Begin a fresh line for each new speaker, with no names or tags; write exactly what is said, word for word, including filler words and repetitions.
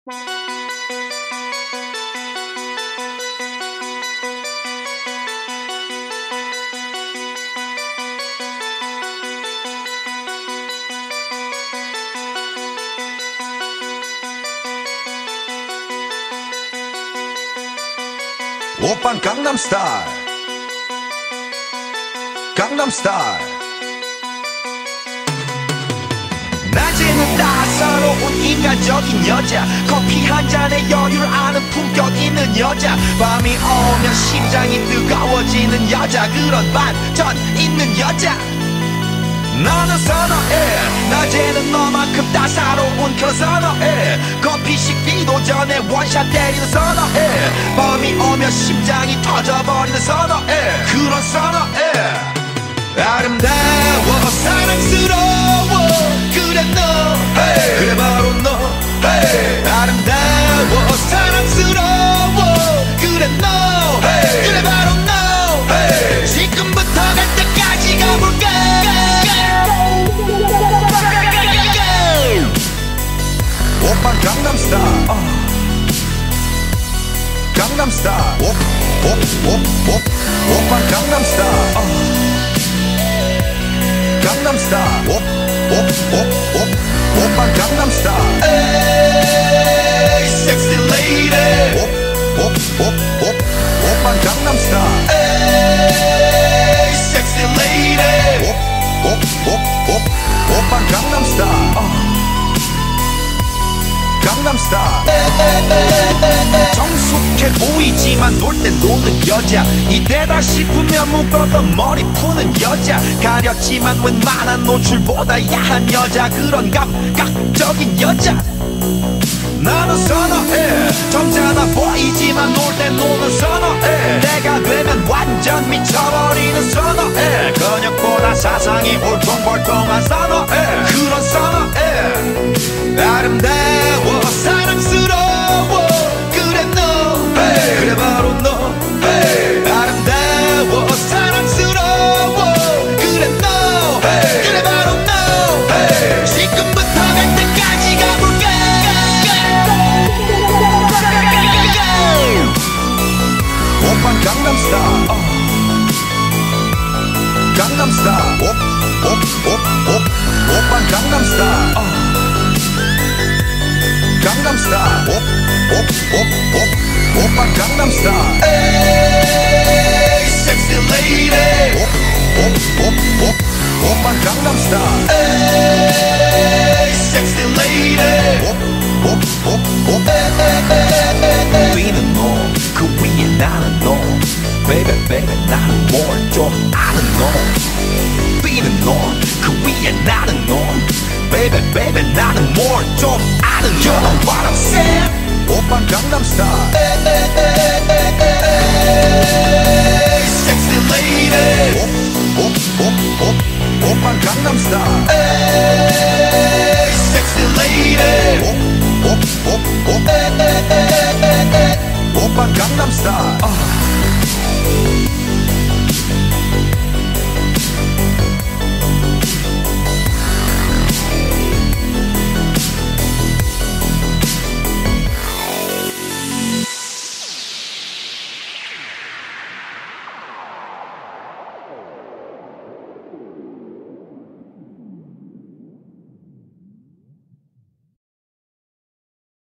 오빤 강남스타일 강남스타일 낮에는 따사로운 인간적인 여자 커피 한 잔에 여유를 아는 품격 있는 여자 밤이 오면 심장이 뜨거워지는 여자 그런 반전 있는 여자 나는 선호해 낮에는 너만큼 따사로운 그런 선호해 커피 식기도 전에 원샷 때리는 선호해 밤이 오면 심장이 터져버리는 선호해 그런 선호해 아름다워 사랑스러워 그래 너 hey. 그래 바로 너 hey. 아름다워 사랑스러워 그래 너 hey. 그래 바로 너 hey. 지금부터 갈 때까지 가볼까 오빤 강남스타일 어. 강남스타일 옵옵옵옵 오빤 강남스타일 어. 강남스타일 옵옵옵옵 오빤 강남스타일 에이 섹시 레이디 옵옵옵옵 오빤 강남스타일 에이 섹시 레이디 옵옵옵옵 오빤 강남스타일 어. 강남스타일 정숙해 보이지만 놀 땐 노는 여자 이때다 싶으면 묶었던 머리 푸는 여자 가렸지만 웬만한 노출보다 야한 여자 그런 감각적인 여자 나는 선호해 점잖아 보이지만 놀 땐 노는 선호해 내가 되면 완전 미쳐버리는 선호해 근육보다 사상이 울퉁불퉁한 선호해 그런 선호해 아름다워 사랑스러워 그래 너 hey. 그래 바로 너 hey. 아름다워 사랑스러워 그래 너 hey. 그래 바로 너 hey. 지금부터 갈 때까지 가볼까 오빤 강남스타일 어. 강남스타일 옵옵옵옵 오빤 강남스타일 어. 강남스타일 옵옵옵옵 오빤 강남스타일 에이 섹시 레이디 옵옵옵옵 오빤 강남스타일 에이 섹시 레이디 옵옵옵옵 뛰는 놈 그 위에 나는 놈 Baby baby 나는 뭘 좀 아는 놈 뛰는 놈 그 위에 나는 놈 Baby baby 나는 뭘 좀 아는 놈 You know what I'm saying 오빤 강남스타일 Sexy lady 옵옵옵옵 오빤 강남스타일 Sexy lady